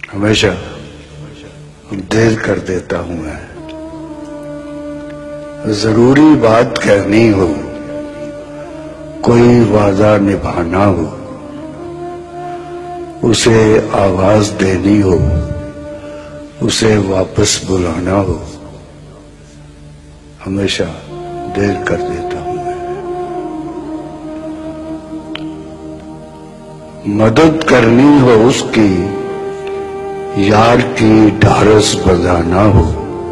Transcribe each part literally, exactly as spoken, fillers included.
हमेशा देर कर देता हूं मैं। जरूरी बात कहनी हो, कोई वादा निभाना हो, उसे आवाज देनी हो, उसे वापस बुलाना हो, हमेशा देर कर देता हूं मैं। मदद करनी हो उसकी, यार की ढारस बंधाना हो,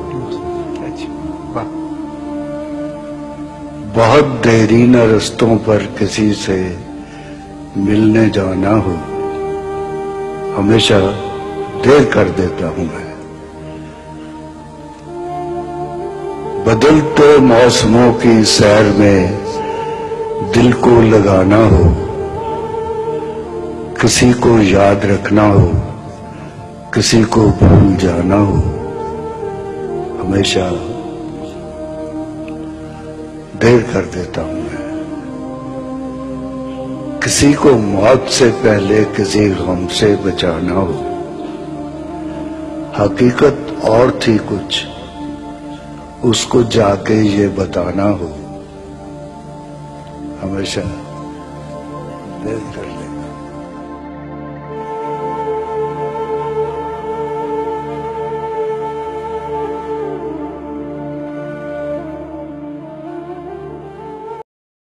बहुत देरी न रस्तों पर किसी से मिलने जाना हो, हमेशा देर कर देता हूं मैं। बदलते मौसमों की सैर में दिल को लगाना हो, किसी को याद रखना हो, किसी को भूल जाना हो, हमेशा देर कर देता हूं मैं। किसी को मौत से पहले किसी गम से बचाना हो, हकीकत और थी कुछ, उसको जाके ये बताना हो, हमेशा देर कर